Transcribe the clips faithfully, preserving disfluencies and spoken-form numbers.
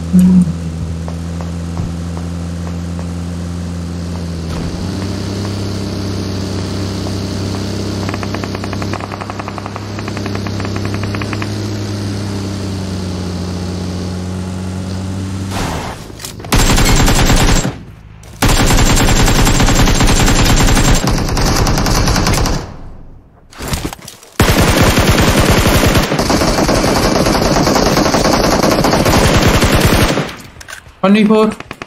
twenty-four.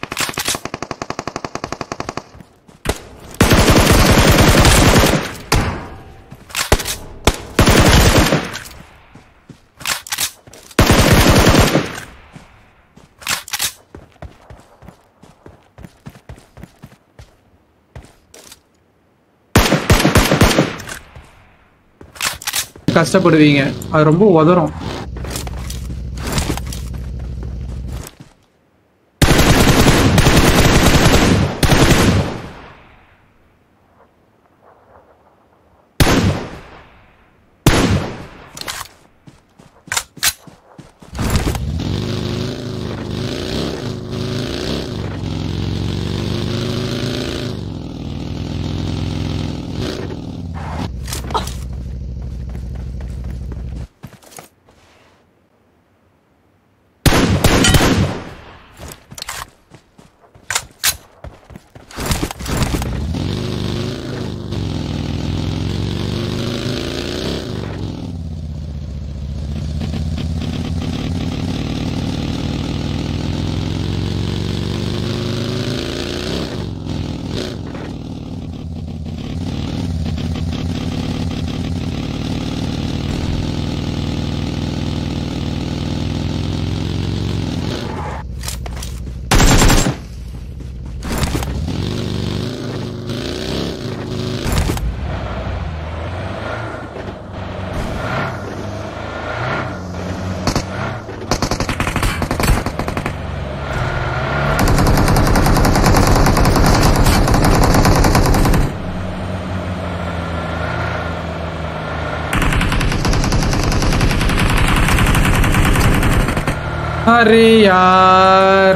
கஷ்டப்படுவீங்க அது ரொம்ப உதறும் अरे यार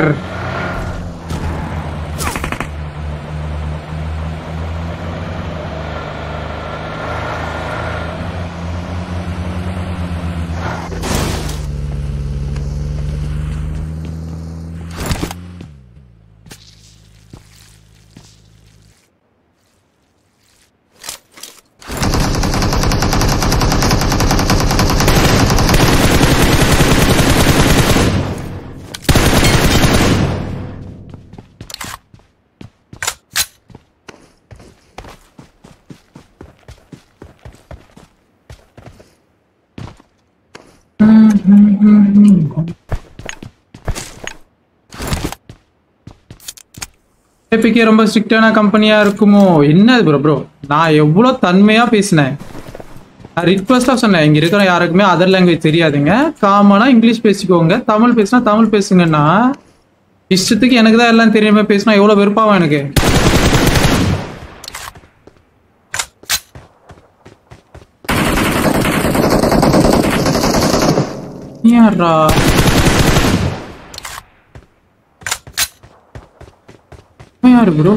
ஏபிகே ரொம்ப ஸ்ட்ரிக்டான கம்பெனியா இருக்குமோ என்ன ப்ரோ ப்ரோ நான் எவ்வளவு தன்மையா பேசினேன் நான் ரிக்வெஸ்டா சொன்னேன் இங்க இருக்கிற யாருக்குமே அதர் லாங்குவேஜ் தெரியாதுங்க காமனா இங்கிலீஷ் பேசிக்கோங்க தமிழ் பேசினா தமிழ் பேசுங்கன்னா இஷ்டத்துக்கு எனக்கு தான் எல்லாம் தெரியாம பேசினா எவ்வளவு வெறுப்பாவும் எனக்கு யாரா यार ब्रो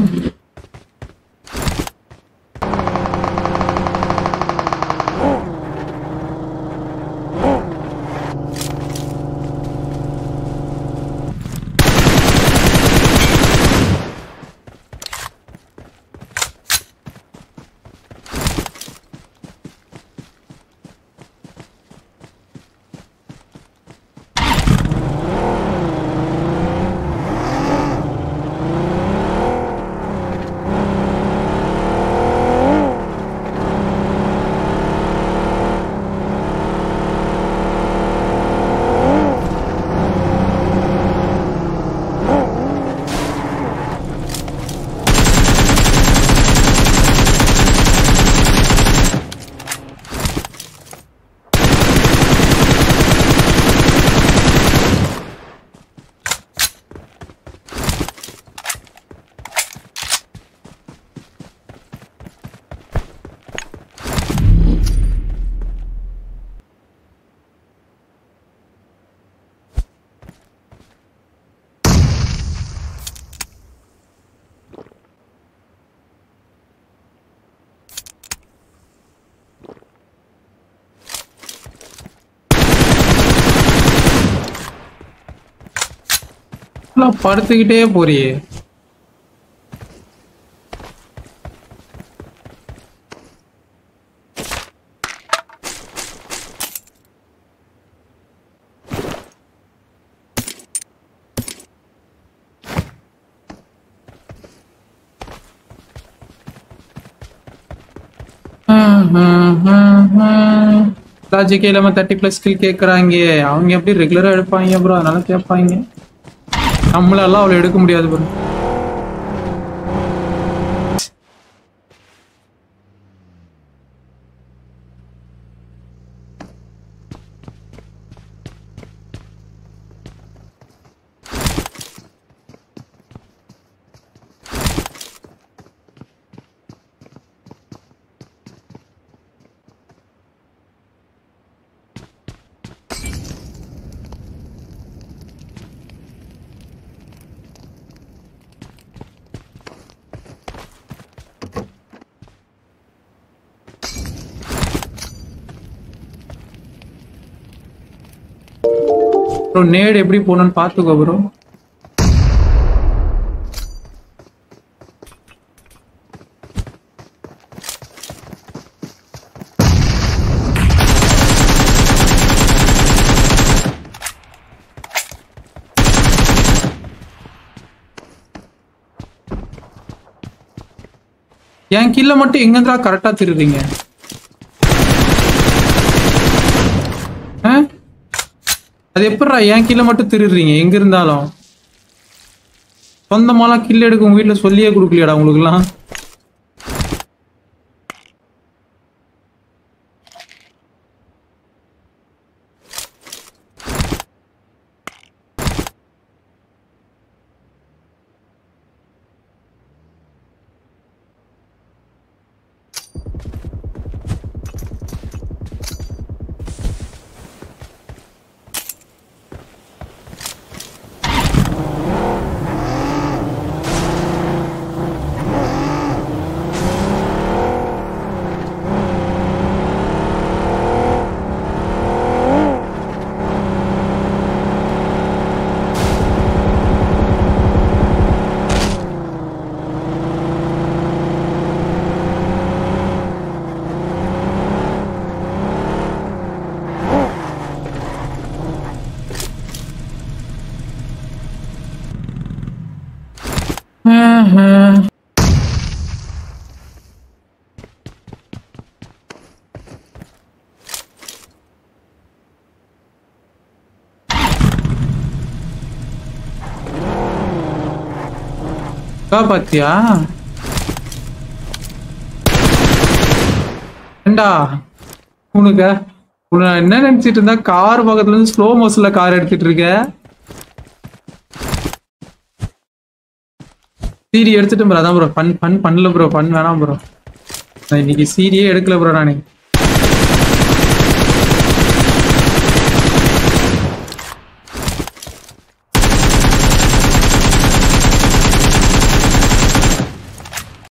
படுத்துக்கிட்டே போறியே. லாஜிக்கே இல்லாம தேர்ட்டி பிளஸ் ஸ்கில் கேட்கறாங்க. அவங்க எப்படி ரெகுலரா எடுப்பாங்க ப்ரோ, அதனால கேட்பாங்க. நம்மளால அவ்வளவு எடுக்க முடியாது ப்ரோ. ப்ரோ நேடு எப்படி போகணும்னு பார்த்துக்கோ ப்ரோ. என் கில்ல மட்டும் எங்கன்றா கரெக்டா திருடுறீங்க? அது எப்படா என் கில்ல மட்டும் திருடுறீங்க? எங்க இருந்தாலும் சொந்தமாலாம் கில் எடுக்க உங்க வீட்டுல சொல்லியே கொடுக்கலையாடா உங்களுக்குலாம்? பாத்தியா ஏண்டா உனக்கு உன என்ன நினைச்சிட்டு இருந்தா கார் பக்கத்துல இருந்து ஸ்லோ மோஷன்ல கார் எடுத்துட்டு இருக்க. சீரி எடுத்துட்டு ப்ரோ. அதான் ப்ரோ பன் பன் பண்ணல ப்ரோ. பன் வேணாம் ப்ரோ. நான் இன்னைக்கு சீரியே எடுக்கல ப்ரோ. நானு